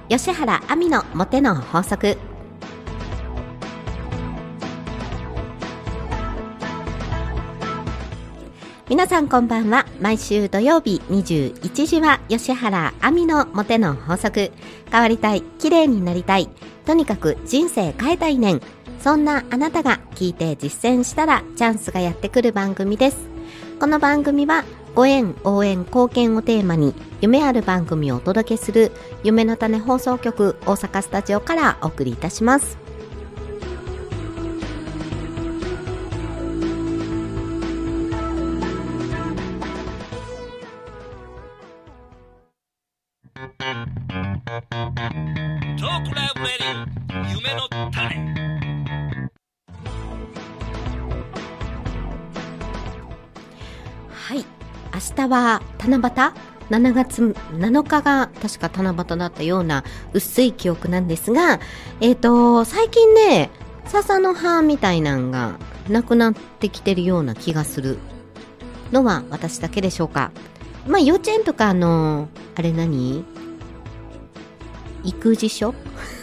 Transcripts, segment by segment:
吉原亜美のモテの法則。皆さんこんばんは。毎週土曜日21時は吉原亜美のモテの法則。変わりたい、綺麗になりたい、とにかく人生変えたいねん。そんなあなたが聞いて実践したらチャンスがやってくる番組です。この番組はご縁、応援、貢献をテーマに夢ある番組をお届けする夢の種放送局大阪スタジオからお送りいたします。 トークライブレディオ夢の種。 はい、明日は七夕、7月7日が確か七夕だったような薄い記憶なんですが、最近ね、笹の葉みたいなんがなくなってきてるような気がするのは私だけでしょうか。まあ幼稚園とかあれ何？育児書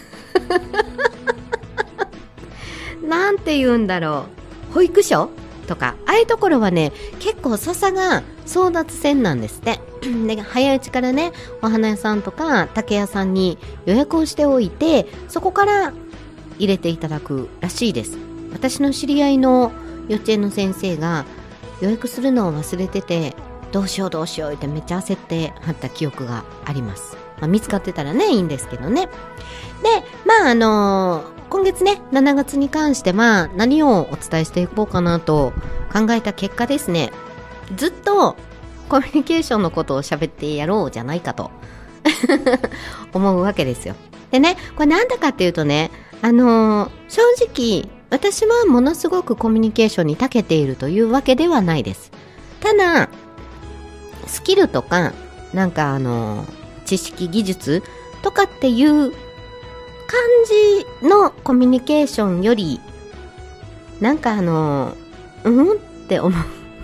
なんて言うんだろう、保育所とかああいうところはね、結構笹が争奪戦なんですってで、早いうちからね、お花屋さんとか竹屋さんに予約をしておいて、そこから入れていただくらしいです。私の知り合いの幼稚園の先生が予約するのを忘れてて、どうしようってめっちゃ焦ってはった記憶があります。見つかってたらね、いいんですけどね。で、まあ今月ね、7月に関しては何をお伝えしていこうかなと考えた結果ですね、ずっとコミュニケーションのことを喋ってやろうじゃないかと思うわけですよ。でね、これなんだかっていうとね、正直私はものすごくコミュニケーションに長けているというわけではないです。ただスキルとかなんか知識技術とかっていう感じのコミュニケーションより、なんかって思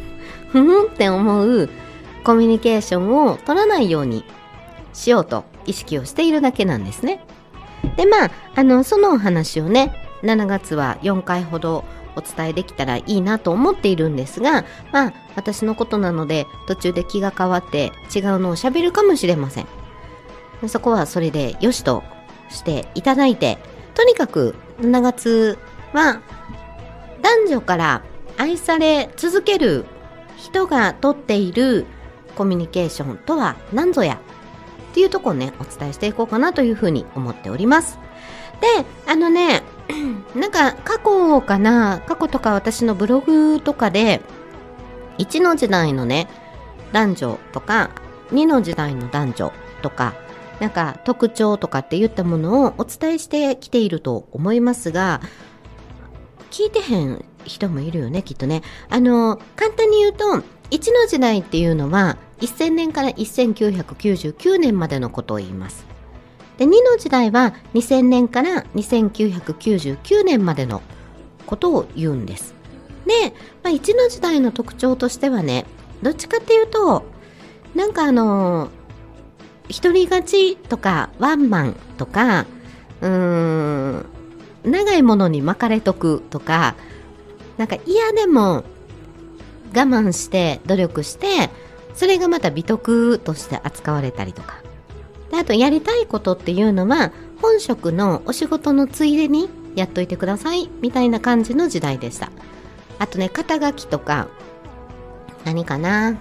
うコミュニケーションを取らないようにしようと意識をしているだけなんですね。で、まあそのお話をね、7月は4回ほどお伝えできたらいいなと思っているんですが、まあ私のことなので途中で気が変わって違うのを喋るかもしれません。そこはそれでよしとしていただいて、とにかく7月は男女から愛され続ける人がとっているコミュニケーションとは何ぞやっていうところをね、お伝えしていこうかなというふうに思っております。で、なんか過去とか私のブログとかで1の時代のね男女とか2の時代の男女とかなんか特徴とかって言ったものをお伝えしてきていると思いますが、聞いてへん人もいるよね、きっとね。簡単に言うと1の時代っていうのは1000年から1999年までのことを言います。で、2の時代は2000年から2999年までのことを言うんです。で、1の時代の特徴としてはね、どっちかっていうとなんか一人勝ちとかワンマンとか長いものに巻かれとくとか、なんか嫌でも我慢して努力してそれがまた美徳として扱われたりとかで、あとやりたいことっていうのは本職のお仕事のついでにやっといてくださいみたいな感じの時代でした。あとね、肩書きとか何かな、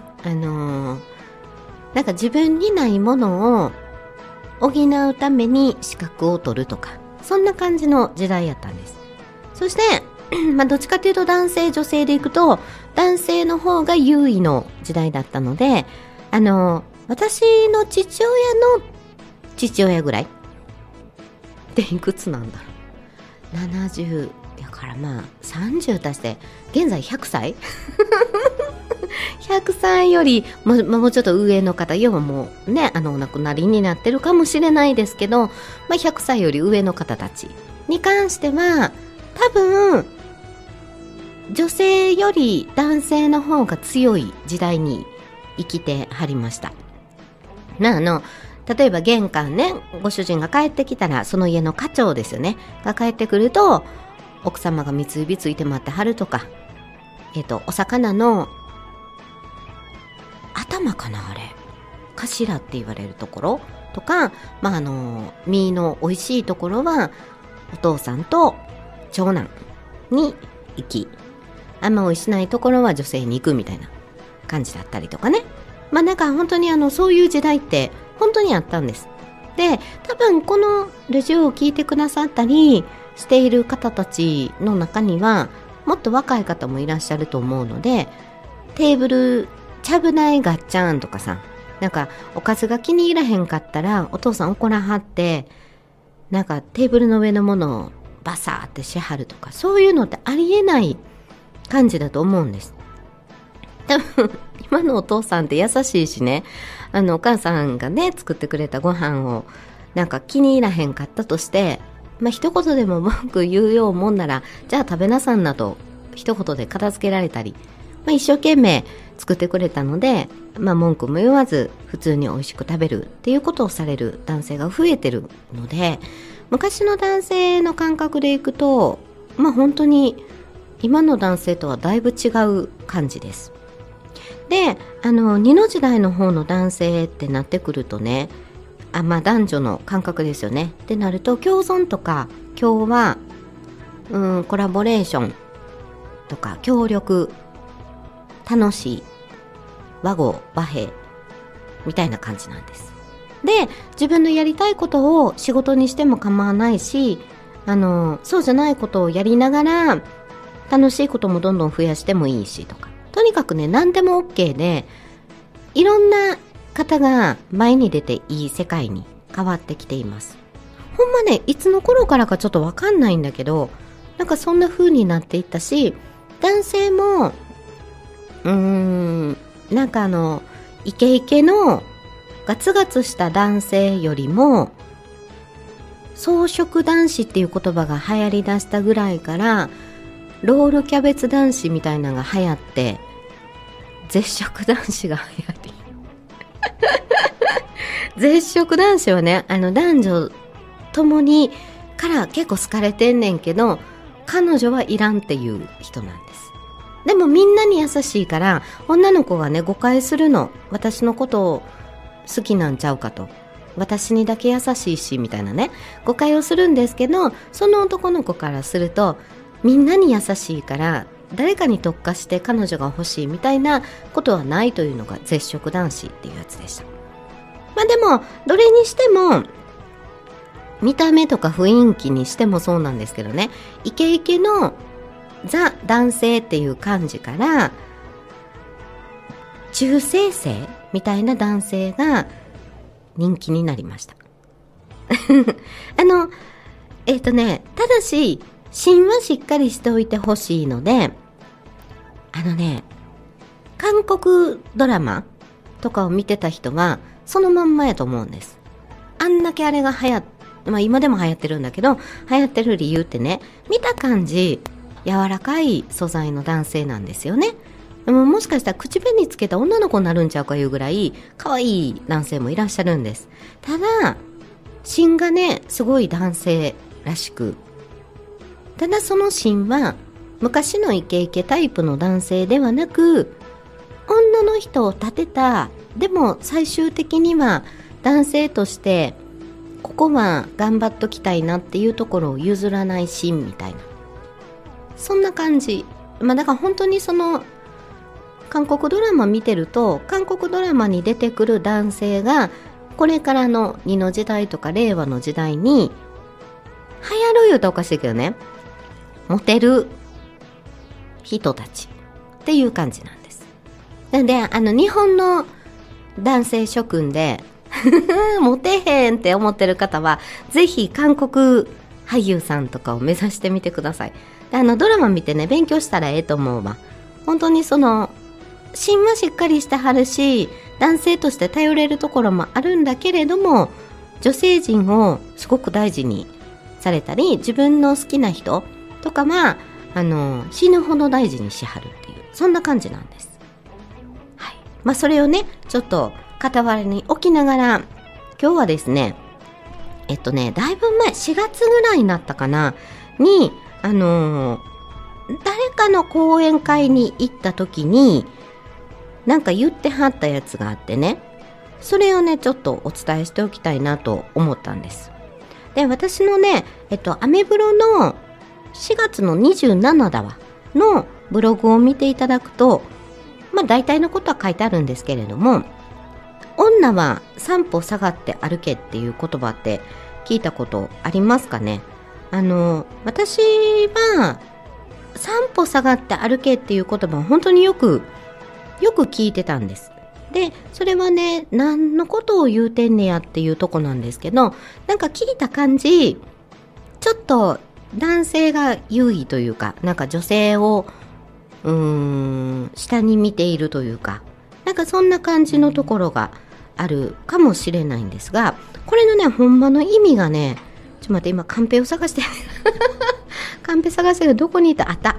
なんか自分にないものを補うために資格を取るとか、そんな感じの時代やったんです。そしてどっちかというと男性女性でいくと男性の方が優位の時代だったので、私の父親の父親ぐらいっていくつなんだろう、70やからまあ30足して現在100歳100歳よりもうちょっと上の方、要はもうね、お亡くなりになってるかもしれないですけど、100歳より上の方たちに関しては多分女性より男性の方が強い時代に生きてはりました。 例えば玄関ね、ご主人が帰ってきたら、その家の家長ですよねが帰ってくると、奥様が三つ指ついて待ってはるとか、お魚の頭かな、あれ頭って言われるところとか、身の美味しいところはお父さんと長男に行き、あんま美味しないところは女性に行くみたいな感じだったりとかね。なんか本当にそういう時代って本当にあったんです。で、多分このラジオを聞いてくださったりしている方たちの中にはもっと若い方もいらっしゃると思うので、テーブルちゃぶ台ガッチャンとかさ、なんかおかずが気に入らへんかったらお父さん怒らはって、なんかテーブルの上のものをバサーってしはるとか、そういうのってありえない感じだと思うんです。多分今のお父さんって優しいしね、お母さんがね作ってくれたご飯をなんか気に入らへんかったとして、一言でも文句言うようもんなら、じゃあ食べなさんなと一言で片付けられたり、一生懸命作ってくれたので、文句も言わず普通に美味しく食べるっていうことをされる男性が増えてるので、昔の男性の感覚でいくと、本当に今の男性とはだいぶ違う感じです。で、二の時代の方の男性ってなってくるとね、男女の感覚ですよねってなると、共存とか共和、コラボレーションとか協力、楽しい、和合和平みたいな感じなんです。で、自分のやりたいことを仕事にしても構わないし、そうじゃないことをやりながら楽しいこともどんどん増やしてもいいしとか、とにかくね、何でも OK で、いろんな方が前に出ていい世界に変わってきています。ほんまね、いつの頃からかちょっとわかんないんだけど、なんかそんな風になっていったし、男性もなんかイケイケのガツガツした男性よりも、草食男子っていう言葉が流行りだしたぐらいから、ロールキャベツ男子みたいなのが流行って、絶食男子が流行り絶食男子はね、男女ともにから結構好かれてんねんけど、彼女はいらんっていう人なんです。でもみんなに優しいから、女の子がね誤解するの、私のことを好きなんちゃうかと、私にだけ優しいしみたいなね誤解をするんですけど、その男の子からすると、みんなに優しいから誰かに特化して彼女が欲しいみたいなことはないというのが絶食男子っていうやつでした。でもどれにしても、見た目とか雰囲気にしてもそうなんですけどね、イケイケのザ男性っていう感じから、中性性みたいな男性が人気になりましたただし芯はしっかりしておいてほしいので、韓国ドラマとかを見てた人はそのまんまやと思うんです。あんだけあれが流行って、今でも流行ってるんだけど、流行ってる理由ってね、見た感じ柔らかい素材の男性なんですよね。でももしかしたら口紅つけた女の子になるんちゃうかいうぐらい可愛い男性もいらっしゃるんです。ただ芯がねすごい男性らしく、ただその芯は昔のイケイケタイプの男性ではなく、女の人を立てた、でも最終的には男性としてここは頑張っときたいなっていうところを譲らない芯みたいな、そんな感じ。だから本当にその韓国ドラマ見てると、韓国ドラマに出てくる男性がこれからの2の時代とか令和の時代に流行る言うとおかしいけどね、モテる人たちっていう感じなんです。なんで日本の男性諸君でモテへんって思ってる方は、ぜひ韓国俳優さんとかを目指してみてください。でドラマ見てね勉強したらええと思うわ。本当にその芯はしっかりしてはるし、男性として頼れるところもあるんだけれども、女性陣をすごく大事にされたり、自分の好きな人とかは死ぬほど大事にしはるっていう、そんな感じなんです。はい。それをねちょっと傍らに置きながら今日はですね、だいぶ前、4月ぐらいになったかな、に、誰かの講演会に行った時に、なんか言ってはったやつがあってね、それをね、ちょっとお伝えしておきたいなと思ったんです。で、私のね、アメブロの4月の27だわ、のブログを見ていただくと、まあ大体のことは書いてあるんですけれども、女は3歩下がって歩けっていう言葉って聞いたことありますかね。私は3歩下がって歩けっていう言葉を本当によく聞いてたんです。で、それはね、何のことを言うてんねやっていうとこなんですけど、なんか聞いた感じ、ちょっと男性が優位というか、なんか女性を下に見ているというか、なんかそんな感じのところがあるかもしれないんですが、これのね、ほんまの意味がね、ちょっと待って、今カンペを探してカンペ探してる、どこにいた？あった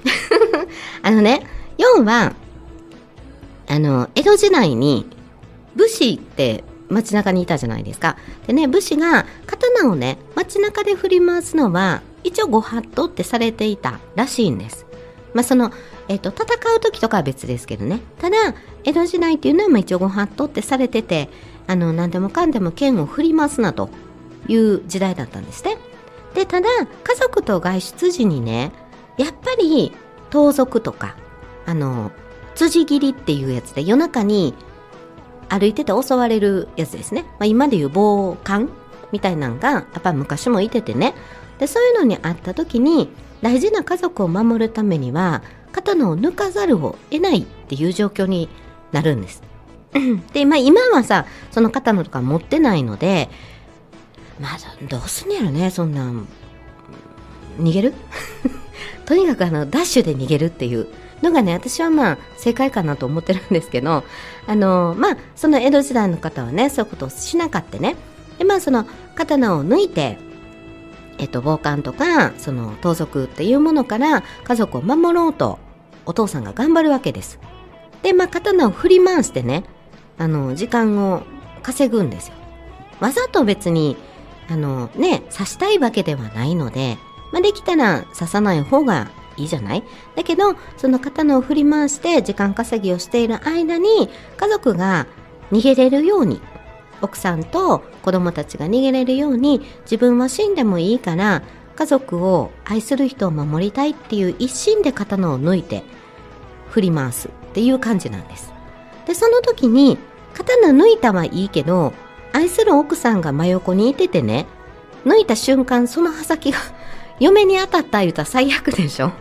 要は江戸時代に武士って街中にいたじゃないですか。でね、武士が刀をね、街中で振り回すのは一応ご法度ってされていたらしいんです。まあ戦う時とかは別ですけどね。ただ江戸時代っていうのは一応ご法度ってされてて、何でもかんでも剣を振り回すなという時代だったんですね。で、ただ家族と外出時にね、やっぱり盗賊とか辻斬りっていうやつで、夜中に歩いてて襲われるやつですね。まあ、今でいう暴漢みたいなのがやっぱ昔もいててね。で、そういうのにあった時に大事な家族を守るためには刀を抜かざるを得ないっていう状況になるんです。で、まあ今はさ、その刀とか持ってないので、まあどうすんやろね、そんなん逃げるとにかくダッシュで逃げるっていうのがね、私はまあ正解かなと思ってるんですけど、まあその江戸時代の方はね、そういうことをしなかったね。で、まあその刀を抜いて、暴漢とかその盗賊っていうものから家族を守ろうとお父さんが頑張るわけです。で、まあ刀を振り回してね、時間を稼ぐんですよ。わざと別に刺したいわけではないので、まあ、できたら刺さない方がいいじゃない。だけどその刀を振り回して時間稼ぎをしている間に家族が逃げれるように、奥さんと子供たちが逃げれるように、自分は死んでもいいから家族を愛する人を守りたいっていう一心で刀を抜いて振り回すっていう感じなんです。で、その時に刀抜いたはいいけど、愛する奥さんが真横にいててね、抜いた瞬間その刃先が嫁に当たった言うたら最悪でしょ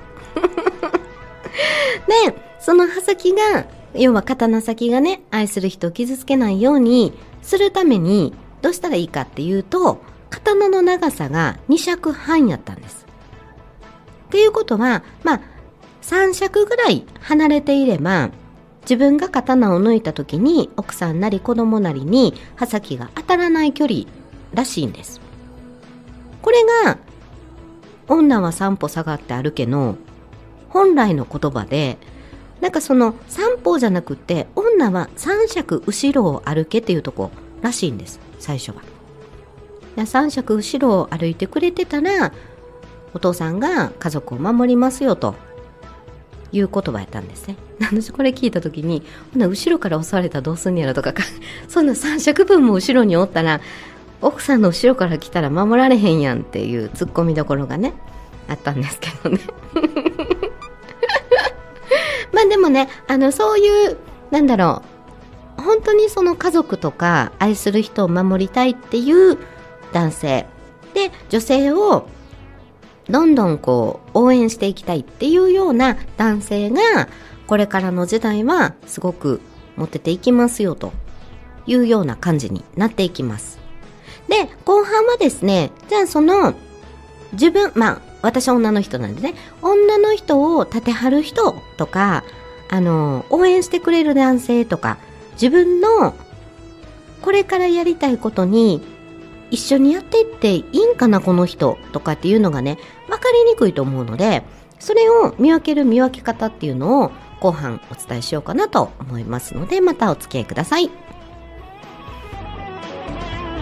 で、その刃先が、要は刀先がね、愛する人を傷つけないようにするためにどうしたらいいかっていうと、刀の長さが2尺半やったんです。っていうことは、まあ3尺ぐらい離れていれば、自分が刀を抜いた時に奥さんなり子供なりに刃先が当たらない距離らしいんです。これが女は3歩下がって歩けの本来の言葉で、なんかその3歩じゃなくて女は3尺後ろを歩けっていうとこらしいんです。最初は3尺後ろを歩いてくれてたらお父さんが家族を守りますよという言葉やったんですね。私これ聞いた時に、後ろから襲われたらどうすんやろとかそんな3尺分も後ろにおったら奥さんの後ろから来たら守られへんやんっていうツッコミどころがねあったんですけどねまあでもね、そういう本当にその家族とか愛する人を守りたいっていう男性で、女性をどんどんこう応援していきたいっていうような男性がこれからの時代はすごくモテていきますよというような感じになっていきます。で、後半はですね、じゃあその自分、まあ私は女の人なんでね、女の人を立てはる人とか応援してくれる男性とか、自分のこれからやりたいことに一緒にやっていっていいんかなこの人とかっていうのがね、分かりにくいと思うので、それを見分け方っていうのを後半お伝えしようかなと思いますので、またお付き合いください。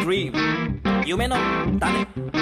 dream 夢の種。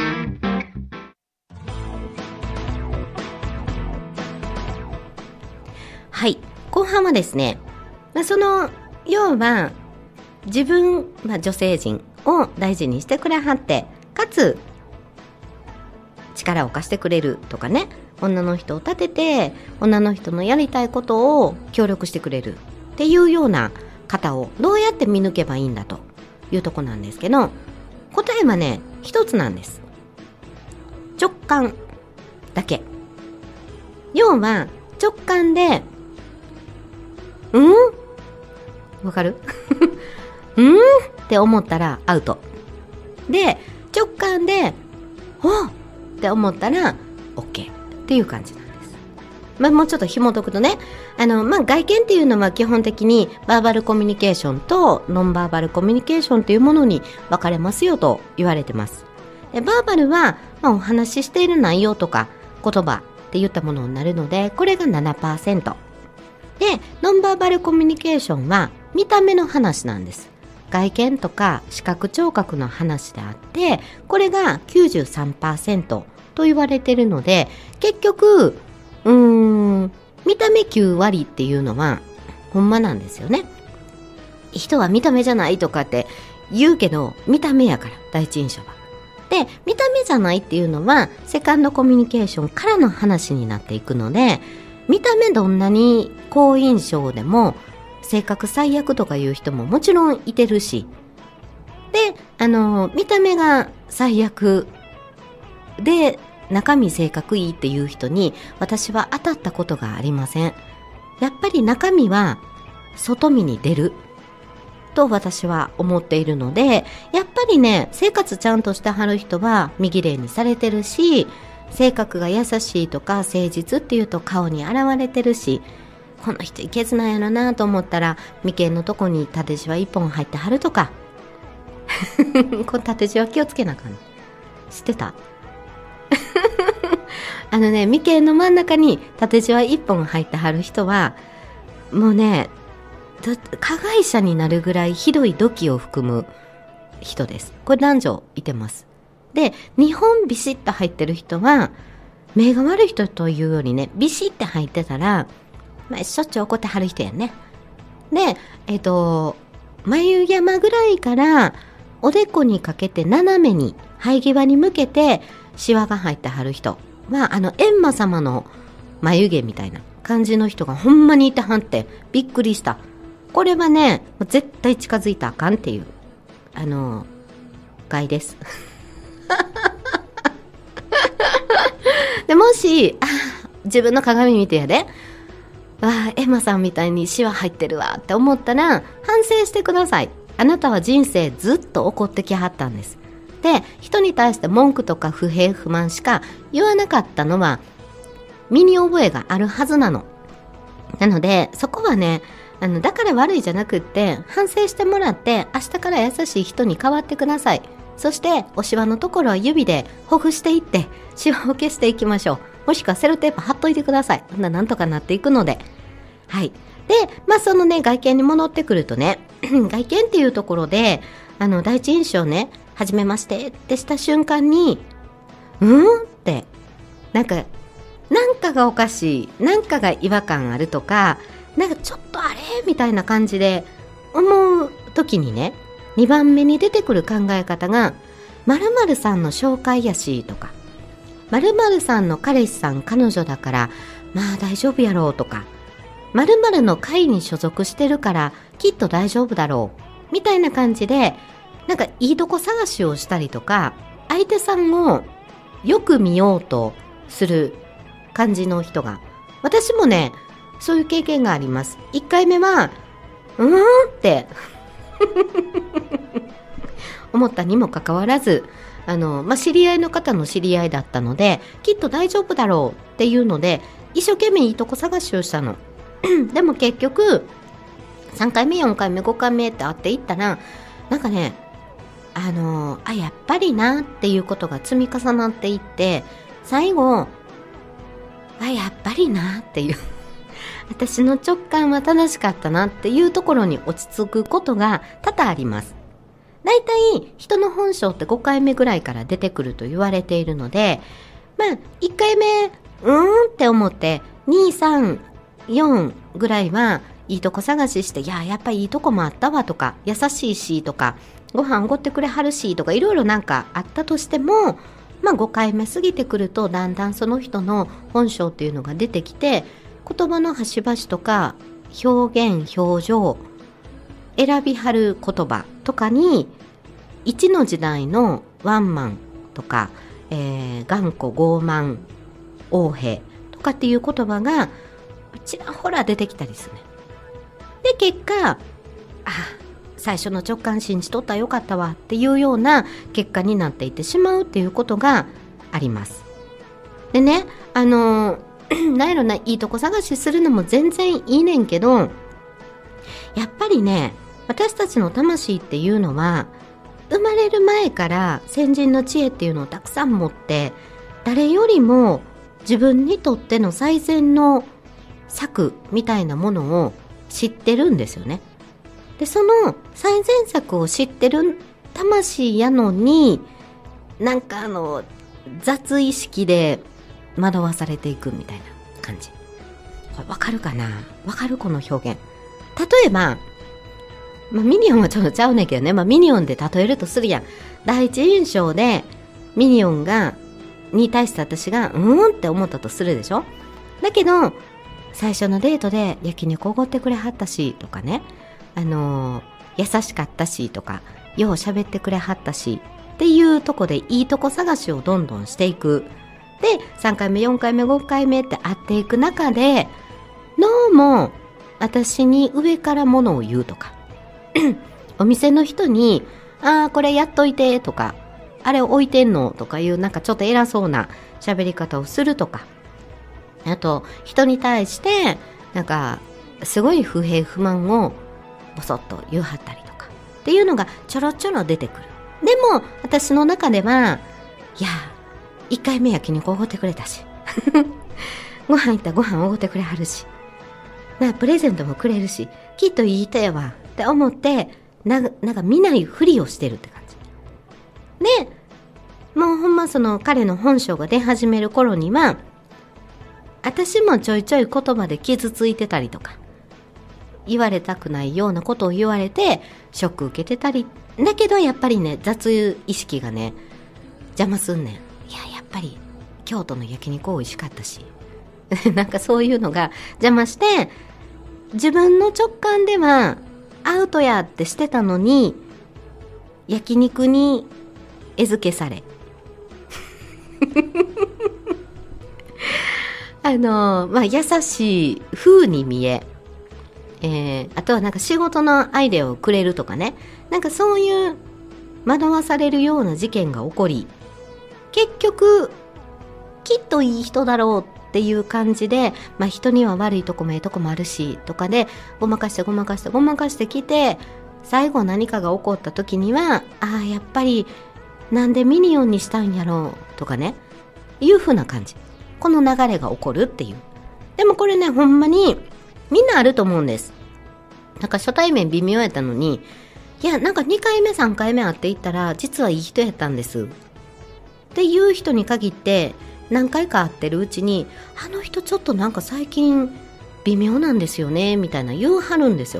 はい、後半はですね、その要は自分、女性陣を大事にしてくれはって、かつ力を貸してくれるとかね、女の人を立てて女の人のやりたいことを協力してくれるっていうような方をどうやって見抜けばいいんだというとこなんですけど、答えはね一つなんです。直感だけ。要は直感でわかるって思ったらアウトで、直感でおって思ったら OK っていう感じなんです。もうちょっと紐解くとね、外見っていうのは基本的にバーバルコミュニケーションとノンバーバルコミュニケーションというものに分かれますよと言われてます。でバーバルは、お話ししている内容とか言葉っていったものになるので、これが 7%で、ノンバーバルコミュニケーションは見た目の話なんです。外見とか視覚聴覚の話であって、これが 93% と言われているので、結局見た目9割っていうのはほんまなんですよね。人は見た目じゃないとかって言うけど、見た目やから第一印象は。で、見た目じゃないっていうのはセカンドコミュニケーションからの話になっていくので、見た目どんなに好印象でも性格最悪とかいう人ももちろんいてるし、で、見た目が最悪で中身性格いいっていう人に私は当たったことがありません。やっぱり中身は外見に出ると私は思っているので、やっぱりね、生活ちゃんとしてはる人は身綺麗にされてるし、性格が優しいとか誠実っていうと顔に現れてるし、この人いけずなんやろなと思ったら眉間のとこに縦じわ1本入ってはるとかこの縦じわ気をつけなあかん。知ってた？眉間の真ん中に縦じわ1本入ってはる人はもうね、加害者になるぐらいひどい毒気を含む人です。これ男女いてます。で、2本ビシッと入ってる人は目が悪い人というよりね、ビシッと入ってたら、しょっちゅう怒ってはる人やね。で、眉山ぐらいからおでこにかけて斜めに生え際に向けてシワが入ってはる人は、閻魔様の眉毛みたいな感じの人がほんまにいてはってびっくりした。これはね、絶対近づいたらあかんっていう害ですでもし自分の鏡見てやで、エマさんみたいにシワ入ってるわって思ったら反省してください。あなたは人生ずっと怒ってきはったんです。で、人に対して文句とか不平不満しか言わなかったのは身に覚えがあるはずなの。なのでそこはね、だから悪いじゃなくって反省してもらって、明日から優しい人に変わってください。そしておシワのところは指でほぐしていってシワを消していきましょう。もしくはセロテープ貼っといてください。なんとかなっていくので。はい。で、そのね、外見に戻ってくるとね外見っていうところで第一印象ね、はじめましてってした瞬間にってなんかがおかしい、なんかが違和感あるとか、なんかちょっとあれみたいな感じで思う時にね、2番目に出てくる考え方が〇〇さんの紹介やしとか、〇〇さんの彼氏さん彼女だからまあ大丈夫やろうとか、〇〇の会に所属してるからきっと大丈夫だろうみたいな感じで、なんかいいとこ探しをしたりとか、相手さんをよく見ようとする感じの人が、私もねそういう経験があります。1回目はって思ったにもかかわらず、知り合いの方の知り合いだったのできっと大丈夫だろうっていうので一生懸命いいとこ探しをしたのでも結局3回目4回目5回目って会っていったら、なんかねやっぱりなっていうことが積み重なっていって、最後やっぱりなっていう私の直感は正しかったなっていうところに落ち着くことが多々あります。 だいたい人の本性って5回目ぐらいから出てくると言われているので、1回目って思って2、3、4ぐらいはいいとこ探しして、やっぱりいいとこもあったわとか、優しいしとか、ご飯おごってくれはるしとか、いろいろなんかあったとしても、5回目過ぎてくるとだんだんその人の本性っていうのが出てきて、言葉の端々とか表現表情選びはる言葉とかに、一の時代のワンマンとか、頑固傲慢横兵とかっていう言葉がちらほら出てきたりするね。で結果、最初の直感信じとったらよかったわっていうような結果になっていってしまうっていうことがあります。でね、なんやろな、いいとこ探しするのも全然いいねんけど、やっぱりね、私たちの魂っていうのは生まれる前から先人の知恵っていうのをたくさん持って、誰よりも自分にとっての最善の策みたいなものを知ってるんですよね。でその最善策を知ってる魂やのに、なんか雑意識で惑わされていくみたいな感じ。これわかるかな？わかる？この表現。例えば、ミニオンはちょっとちゃうねんけどね、ミニオンで例えるとするやん。第一印象でミニオンに対して私がって思ったとするでしょ。だけど最初のデートで焼肉おごってくれはったしとかね、優しかったしとか、よう喋ってくれはったしっていうとこでいいとこ探しをどんどんしていく。で3回目4回目5回目って会っていく中で、どうも私に上からものを言うとかお店の人にこれやっといてとか、あれ置いてんのとかいう、なんかちょっと偉そうな喋り方をするとか、あと人に対してなんかすごい不平不満をボソッと言うはったりとかっていうのがちょろちょろ出てくる。でも私の中では、1回目焼肉おごってくれたしご飯行ったらご飯おごってくれはるし、プレゼントもくれるし、きっといい人やわって思って、なんか見ないふりをしてるって感じで、もうほんまその彼の本性が出始める頃には、私もちょいちょい言葉で傷ついてたりとか、言われたくないようなことを言われてショック受けてたり、だけどやっぱりね、雑意識がね邪魔すんねん。やっぱり京都の焼肉美味しかったしなんかそういうのが邪魔して、自分の直感ではアウトやってしてたのに、焼肉に餌付けされ優しい風に見え、あとはなんか仕事のアイデアをくれるとかね、なんかそういう惑わされるような事件が起こり、結局きっといい人だろうっていう感じで、人には悪いとこもええとこもあるしとかでごまかしてきて、最後何かが起こった時には、やっぱりなんでミニオンにしたんやろうとかね、いう風な感じ、この流れが起こるっていう。でもこれね、ほんまにみんなあると思うんです。なんか初対面微妙やったのに、なんか2回目3回目会っていったら実はいい人やったんですっていう人に限って、何回か会ってるうちに、あの人ちょっとなんか最近微妙なんですよねみたいな言うはるんですよ。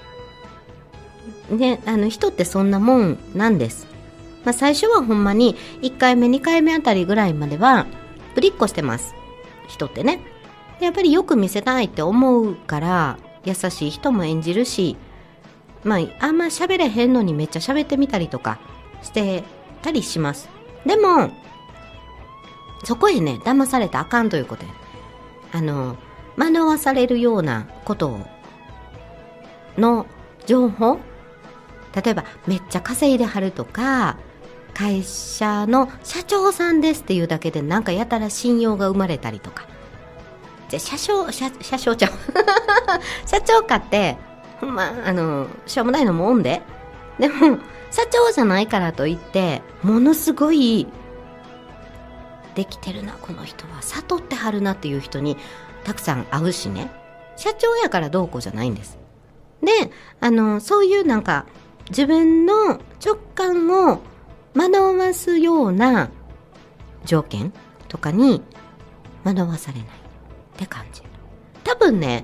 で、人ってそんなもんなんです。最初はほんまに1回目2回目あたりぐらいまではぶりっこしてます、人ってね。でやっぱりよく見せたいって思うから優しい人も演じるし、あんま喋れへんのにめっちゃ喋ってみたりとかしてたりします。でもそこへね、騙されたらあかんということで、惑わされるようなことの情報、例えばめっちゃ稼いではるとか、会社の社長さんですっていうだけでなんかやたら信用が生まれたりとか、じゃ社長ちゃう社長かってほんましょうもないのもおんで、でも社長じゃないからといってものすごいできてるなこの人は、悟ってはるなっていう人にたくさん会うしね。社長やからどうこうじゃないんです。でそういうなんか自分の直感を惑わすような条件とかに惑わされないって感じ。多分ね、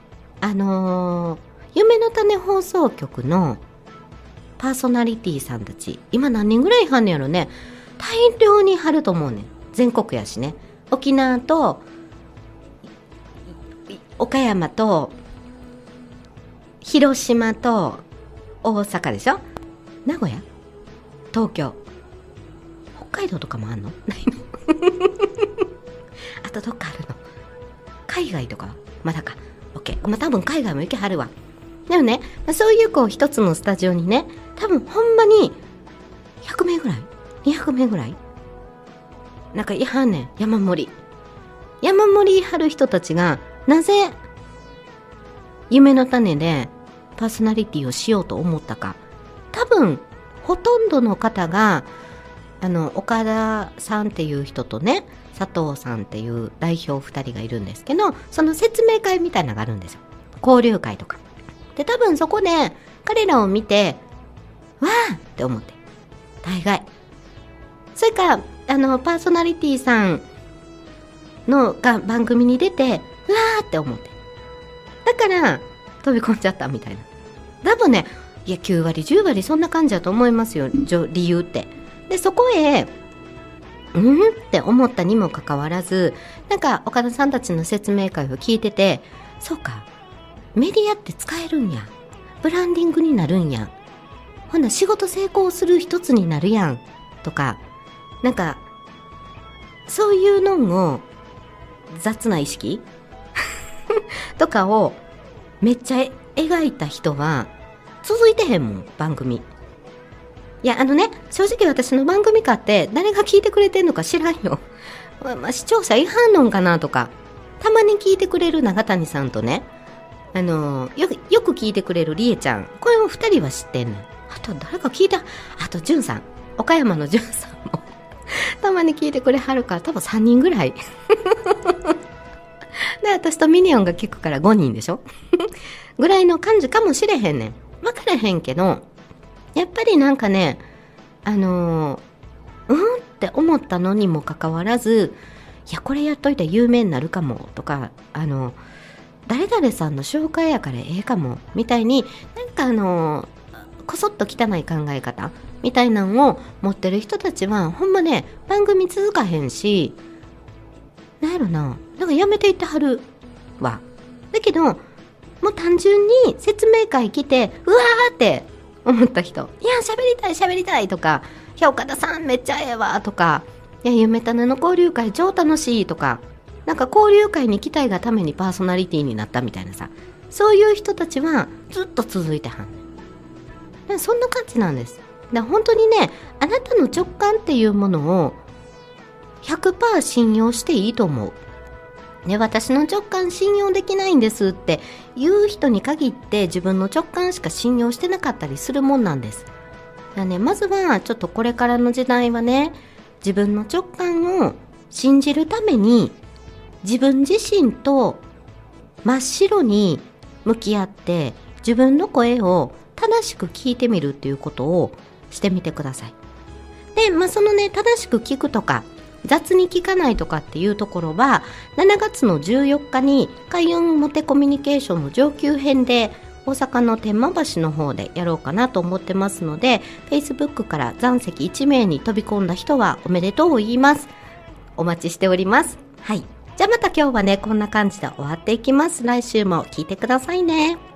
夢の種放送局のパーソナリティさんたち、今何人ぐらいはんねやろね。大量に貼ると思うねん。全国やしね。沖縄と岡山と広島と大阪でしょ。名古屋、東京、北海道とかもあんの？ないの？あとどっかあるの？海外とかはまだか。OK。まあ、多分海外も行けはるわ。でもね、そういうこう一つのスタジオにね、多分ほんまに100名ぐらい ?200 名ぐらいなんかいはんねん。山盛り張る人たちが、なぜ夢の種でパーソナリティをしようと思ったか。多分ほとんどの方が岡田さんっていう人とね、佐藤さんっていう代表2人がいるんですけど、その説明会みたいなのがあるんですよ。交流会とかで、多分そこで彼らを見てわーって思って、大概それからパーソナリティさんのが番組に出てうわーって思って、だから飛び込んじゃったみたいな。多分ね、いや9割10割そんな感じだと思いますよ、理由って。でそこへって思ったにもかかわらず、なんか岡田さんたちの説明会を聞いてて、そうか、メディアって使えるんや、ブランディングになるんや、ほんな仕事成功する一つになるやんとか、なんかそういうのを雑な意識とかをめっちゃ描いた人は続いてへんもん、番組。いや正直私の番組かって誰が聞いてくれてんのか知らんよ。視聴者いはんのんかなとか、たまに聞いてくれる永谷さんとね、よく聞いてくれるりえちゃん、これも2人は知ってんねん。あと誰か聞いた、あとじゅんさん、岡山のじゅんさんもたまに聞いてくれはるから、多分3人ぐらいで私とミニオンが聞くから5人でしょぐらいの感じかもしれへんねん。分からへんけど、やっぱりなんかね、って思ったのにもかかわらず、いやこれやっといて有名になるかもとか、誰々さんの紹介やからええかもみたいに、なんかこそっと汚い考え方みたいなのを持ってる人たちはほんまね、番組続かへんし、なんやろな、なんかやめていってはるわ。だけどもう単純に説明会来てうわーって思った人、いや喋りたいとか、いや岡田さんめっちゃええわとか、いや夢種の交流会超楽しいとか、なんか交流会に来たいがためにパーソナリティになったみたいなさ、そういう人たちはずっと続いてはんねん。そんな感じなんです。だ本当にね、あなたの直感っていうものを 100% 信用していいと思う。ね、私の直感信用できないんですって言う人に限って自分の直感しか信用してなかったりするもんなんです。だね、まずはちょっとこれからの時代はね、自分の直感を信じるために自分自身と真っ白に向き合って自分の声を正しく聞いてみるっていうことをしてみてください。で、そのね、正しく聞くとか雑に聞かないとかっていうところは7月の14日に開運モテコミュニケーションの上級編で大阪の天満橋の方でやろうかなと思ってますので、 Facebook から残席1名に飛び込んだ人はおめでとうを言います。お待ちしております。はい、じゃあまた今日はねこんな感じで終わっていきます。来週も聞いてくださいね。